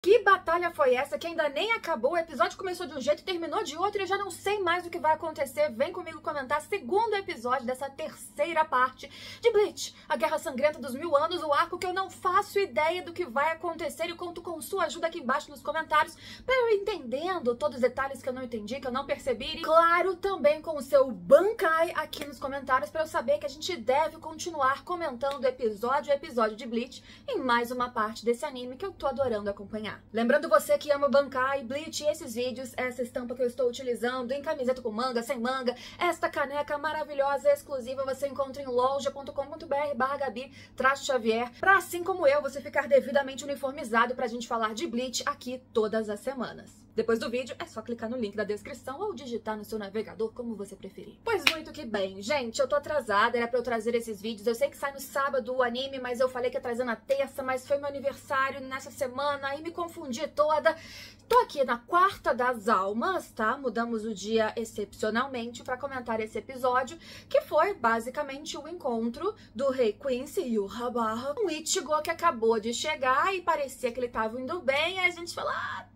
Que batalha foi essa que ainda nem acabou? O episódio começou de um jeito e terminou de outro e eu já não sei mais o que vai acontecer. Vem comigo comentar segundo episódio dessa terceira parte de Bleach, a Guerra Sangrenta dos 1000 Anos, o arco que eu não faço ideia do que vai acontecer e conto com sua ajuda aqui embaixo nos comentários para eu ir entendendo todos os detalhes que eu não entendi, que eu não percebi. E claro, também com o seu Bankai aqui nos comentários para eu saber que a gente deve continuar comentando episódio a episódio de Bleach em mais uma parte desse anime que eu tô adorando acompanhar. Lembrando você que ama Bankai, Bleach e esses vídeos, essa estampa que eu estou utilizando em camiseta com manga, sem manga, esta caneca maravilhosa exclusiva você encontra em loja.com.br/Gabi-Xavier, pra assim como eu, você ficar devidamente uniformizado pra gente falar de Bleach aqui todas as semanas. Depois do vídeo, é só clicar no link da descrição ou digitar no seu navegador, como você preferir. Pois muito que bem, gente, eu tô atrasada, era pra eu trazer esses vídeos. Eu sei que sai no sábado o anime, mas eu falei que ia trazer na terça, mas foi meu aniversário nessa semana, aí me confundi toda. Tô aqui na quarta das almas, tá? Mudamos o dia excepcionalmente pra comentar esse episódio, que foi basicamente o encontro do Rei Quincy e o Yhwach com o Ichigo, que acabou de chegar e parecia que ele tava indo bem, aí a gente falou,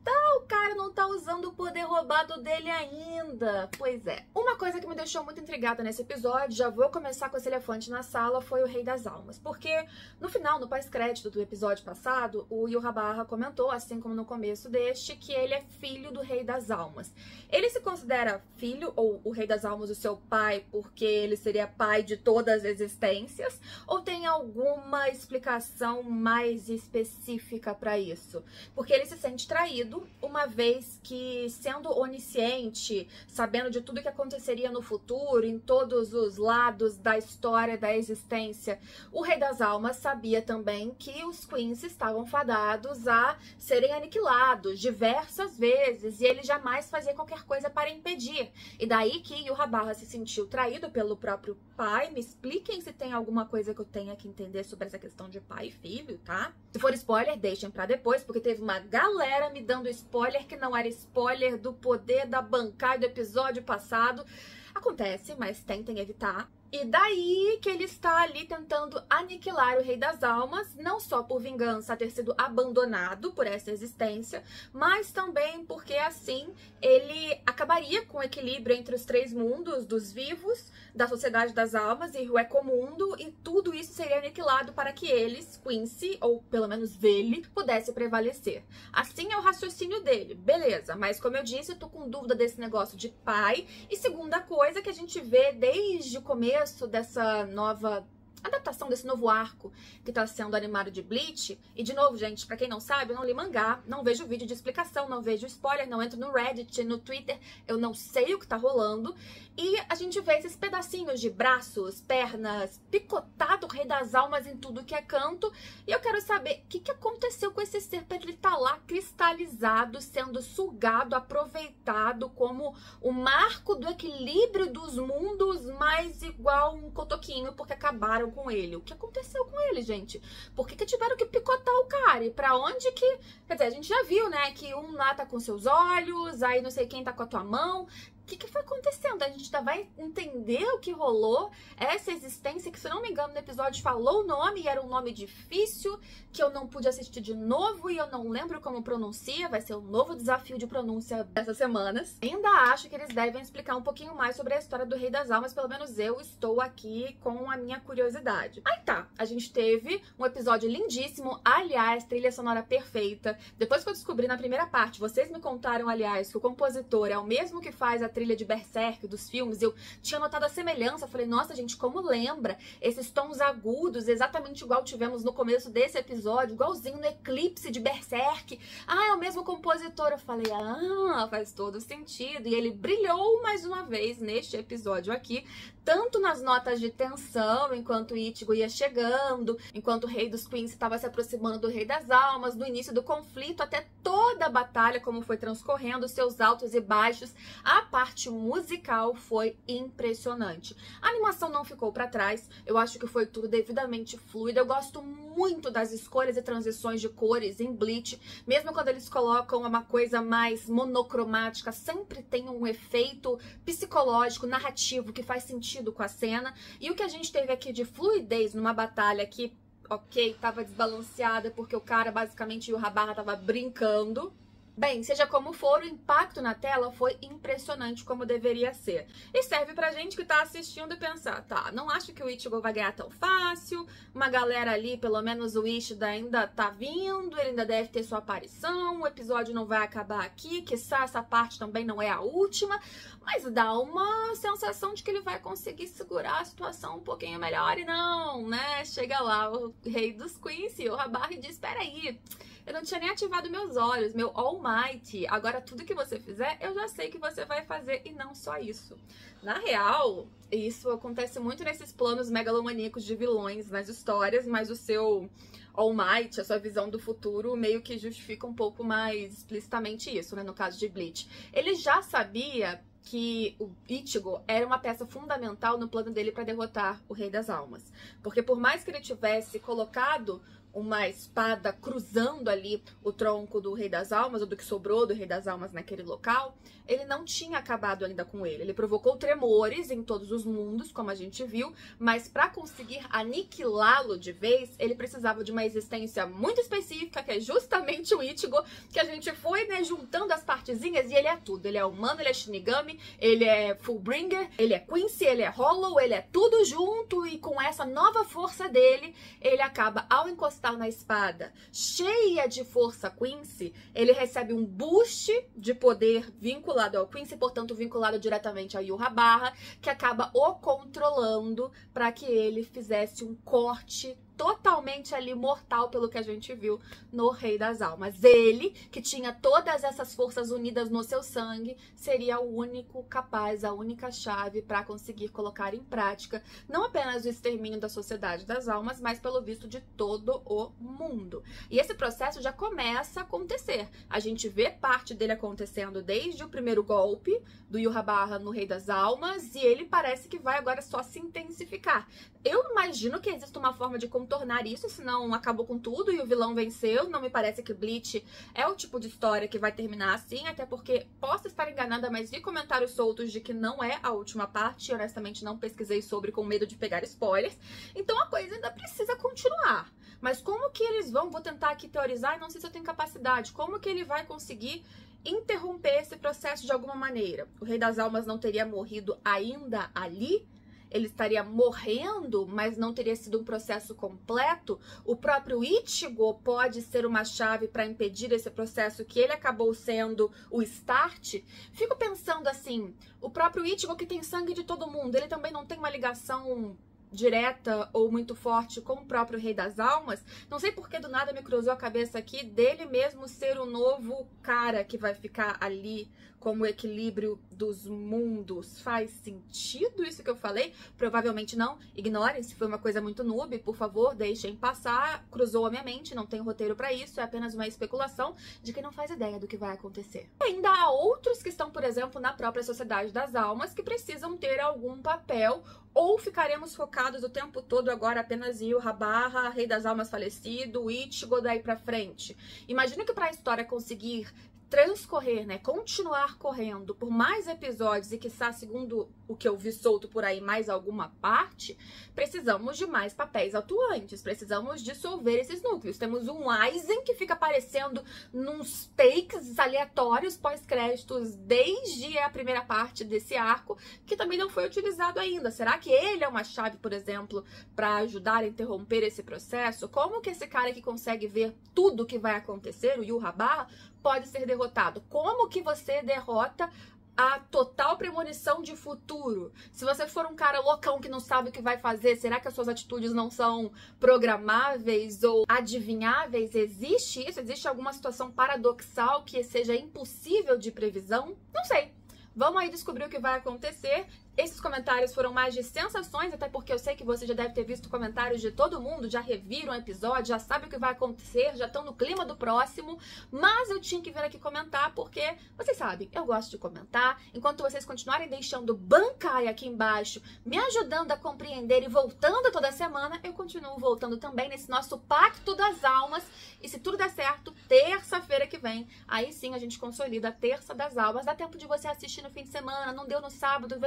o cara não tá usando o poder roubado dele ainda. Pois é. Uma coisa que me deixou muito intrigada nesse episódio, já vou começar com esse elefante na sala, foi o Rei das Almas. Porque no final, no pós-crédito do episódio passado, o Yhwach comentou, assim como no começo deste, que ele é filho do Rei das Almas. Ele se considera filho, ou o Rei das Almas o seu pai, porque ele seria pai de todas as existências? Ou tem alguma explicação mais específica pra isso? Porque ele se sente traído, uma vez que, sendo onisciente, sabendo de tudo que aconteceria no futuro, em todos os lados da história da existência, o Rei das Almas sabia também que os Quincy estavam fadados a serem aniquilados diversas vezes, e ele jamais fazia qualquer coisa para impedir. E daí que Yhwach se sentiu traído pelo próprio pai. Me expliquem se tem alguma coisa que eu tenha que entender sobre essa questão de pai e filho, tá? Se for spoiler, deixem pra depois, porque teve uma galera me dando spoiler que não era spoiler do poder da Bankai do episódio passado. Acontece, mas tentem evitar. E daí que ele está ali tentando aniquilar o Rei das Almas, não só por vingança a ter sido abandonado por essa existência, mas também porque assim ele acabaria com o equilíbrio entre os três mundos, dos vivos, da Sociedade das Almas e o Ecomundo, e tudo isso seria aniquilado para que eles, Quincy, ou pelo menos ele, pudesse prevalecer. Assim é o raciocínio dele, beleza, mas como eu disse, eu tô com dúvida desse negócio de pai. E segunda coisa que a gente vê desde o começo dessa nova adaptação, desse novo arco que tá sendo animado de Bleach. E de novo, gente, pra quem não sabe, eu não li mangá, não vejo vídeo de explicação, não vejo spoiler, não entro no Reddit, no Twitter, eu não sei o que tá rolando. E a gente vê esses pedacinhos de braços, pernas, picotado Rei das Almas em tudo que é canto. E eu quero saber o que aconteceu com esse ser pra ele tá lá cristalizado, sendo sugado, aproveitado como o marco do equilíbrio dos mundos, mas igual um cotoquinho, porque acabaram com ele. O que aconteceu com ele, gente? Por que tiveram que picotar o cara? E pra onde que... Quer dizer, a gente já viu, né, que um lá tá com seus olhos, aí não sei quem tá com a tua mão. O que foi acontecendo? A gente ainda vai entender o que rolou, essa existência que, se não me engano, no episódio falou o nome e era um nome difícil, que eu não pude assistir de novo e eu não lembro como pronuncia. Vai ser um novo desafio de pronúncia dessas semanas. Ainda acho que eles devem explicar um pouquinho mais sobre a história do Rei das Almas, pelo menos eu estou aqui com a minha curiosidade. Aí tá, a gente teve um episódio lindíssimo, aliás, trilha sonora perfeita. Depois que eu descobri na primeira parte, vocês me contaram, aliás, que o compositor é o mesmo que faz a trilha de Berserk, dos filmes, eu tinha notado a semelhança, falei, nossa gente, como lembra esses tons agudos, exatamente igual tivemos no começo desse episódio, igualzinho no Eclipse de Berserk. É o mesmo compositor. Eu falei, faz todo sentido, e ele brilhou mais uma vez neste episódio aqui, tanto nas notas de tensão, enquanto Ichigo ia chegando, enquanto o Rei dos Quincy estava se aproximando do Rei das Almas, no início do conflito, até toda a batalha, como foi transcorrendo, seus altos e baixos. A parte musical foi impressionante. A animação não ficou pra trás, eu acho que foi tudo devidamente fluido. Eu gosto muito das escolhas e transições de cores em Bleach, mesmo quando eles colocam uma coisa mais monocromática, sempre tem um efeito psicológico, narrativo, que faz sentido com a cena. E o que a gente teve aqui de fluidez numa batalha que ok, tava desbalanceada porque o cara, basicamente, o Yhwach tava brincando. Bem, seja como for, o impacto na tela foi impressionante como deveria ser. E serve pra gente que tá assistindo e pensar, tá, não acho que o Ichigo vai ganhar tão fácil, uma galera ali, pelo menos o Ishida ainda tá vindo, ele ainda deve ter sua aparição, o episódio não vai acabar aqui, quiçá essa parte também não é a última, mas dá uma sensação de que ele vai conseguir segurar a situação um pouquinho melhor e não, né? Chega lá o rei dos Quincy, o Yhwach, e diz, peraí, eu não tinha nem ativado meus olhos, meu All Might. Agora, tudo que você fizer, eu já sei que você vai fazer. E não só isso. Na real, isso acontece muito nesses planos megalomaníacos de vilões nas histórias, mas o seu All Might, a sua visão do futuro, meio que justifica um pouco mais explicitamente isso, né? No caso de Bleach. Ele já sabia que o Ichigo era uma peça fundamental no plano dele para derrotar o Rei das Almas. Porque por mais que ele tivesse colocado uma espada cruzando ali o tronco do Rei das Almas, ou do que sobrou do Rei das Almas naquele local, ele não tinha acabado ainda com ele. Ele provocou tremores em todos os mundos, como a gente viu, mas para conseguir aniquilá-lo de vez, ele precisava de uma existência muito específica, que é justamente o Ichigo, que a gente foi, né, juntando as partezinhas, e ele é tudo. Ele é humano, ele é Shinigami, ele é Fullbringer, ele é Quincy, ele é Hollow, ele é tudo junto, e com essa nova força dele, ele acaba, ao encostar na espada cheia de força Quincy, ele recebe um boost de poder vinculado ao Quincy, portanto vinculado diretamente ao Yhwach, que acaba o controlando para que ele fizesse um corte totalmente ali mortal, pelo que a gente viu no Rei das Almas. Ele, que tinha todas essas forças unidas no seu sangue, seria o único capaz, a única chave para conseguir colocar em prática não apenas o extermínio da Sociedade das Almas, mas pelo visto de todo o mundo. E esse processo já começa a acontecer. A gente vê parte dele acontecendo desde o primeiro golpe do Yhwach no Rei das Almas, e ele parece que vai agora só se intensificar. Eu imagino que existe uma forma de contornar isso, senão acabou com tudo e o vilão venceu. Não me parece que Bleach é o tipo de história que vai terminar assim, até porque posso estar enganada, mas vi comentários soltos de que não é a última parte, e honestamente não pesquisei sobre com medo de pegar spoilers. Então a coisa ainda precisa continuar. Mas como que eles vão? Vou tentar aqui teorizar e não sei se eu tenho capacidade. Como que ele vai conseguir interromper esse processo de alguma maneira? O Rei das Almas não teria morrido ainda ali? Ele estaria morrendo, mas não teria sido um processo completo? O próprio Ichigo pode ser uma chave para impedir esse processo que ele acabou sendo o start? Fico pensando assim, o próprio Ichigo, que tem sangue de todo mundo, ele também não tem uma ligação direta ou muito forte com o próprio Rei das Almas? Não sei porque do nada me cruzou a cabeça aqui dele mesmo ser o novo cara que vai ficar ali como equilíbrio dos mundos. Faz sentido isso que eu falei? Provavelmente não. Ignorem, se foi uma coisa muito noob, por favor, deixem passar. Cruzou a minha mente, não tem roteiro pra isso, é apenas uma especulação de quem não faz ideia do que vai acontecer. E ainda há outros que estão, por exemplo, na própria Sociedade das Almas, que precisam ter algum papel, ou ficaremos focados o tempo todo agora apenas em Yhwach, Rei das Almas falecido, Ichigo, daí pra frente. Imagina que pra história conseguir transcorrer, né, continuar correndo por mais episódios e quiçá, segundo o que eu vi solto por aí, mais alguma parte, precisamos de mais papéis atuantes, precisamos dissolver esses núcleos. Temos um Aizen que fica aparecendo nos takes aleatórios pós-créditos desde a primeira parte desse arco, que também não foi utilizado ainda. Será que ele é uma chave, por exemplo, para ajudar a interromper esse processo? Como que esse cara que consegue ver tudo o que vai acontecer, o Yhwach, pode ser derrotado? Como que você derrota a total premonição de futuro? Se você for um cara loucão que não sabe o que vai fazer, será que as suas atitudes não são programáveis ou adivinháveis? Existe isso? Existe alguma situação paradoxal que seja impossível de previsão? Não sei. Vamos aí descobrir o que vai acontecer. Esses comentários foram mais de sensações, até porque eu sei que você já deve ter visto comentários de todo mundo, já reviram o episódio, já sabe o que vai acontecer, já estão no clima do próximo, mas eu tinha que vir aqui comentar porque, vocês sabem, eu gosto de comentar. Enquanto vocês continuarem deixando bancai aqui embaixo, me ajudando a compreender e voltando toda semana, eu continuo voltando também nesse nosso Pacto das Almas. E se tudo der certo, terça-feira que vem, aí sim a gente consolida a Terça das Almas. Dá tempo de você assistir no fim de semana, não deu no sábado, ver no domingo,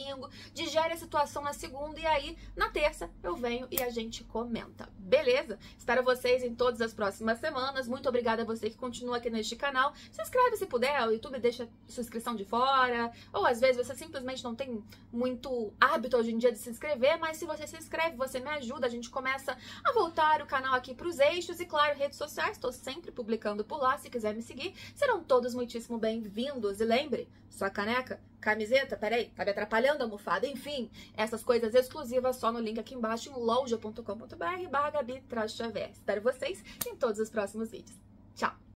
domingo, digere a situação na segunda e aí na terça eu venho e a gente comenta, beleza? Espero vocês em todas as próximas semanas. Muito obrigada a você que continua aqui neste canal. Se inscreve se puder, o YouTube deixa sua inscrição de fora, ou às vezes você simplesmente não tem muito hábito hoje em dia de se inscrever, mas se você se inscreve, você me ajuda, a gente começa a voltar o canal aqui para os eixos e, claro, redes sociais, estou sempre publicando por lá, se quiser me seguir, serão todos muitíssimo bem-vindos. E lembre, sua caneca, camiseta, peraí, tá me atrapalhando, almofada, enfim, essas coisas exclusivas só no link aqui embaixo em loja.com.br/Gabi-Xavier. Espero vocês em todos os próximos vídeos. Tchau!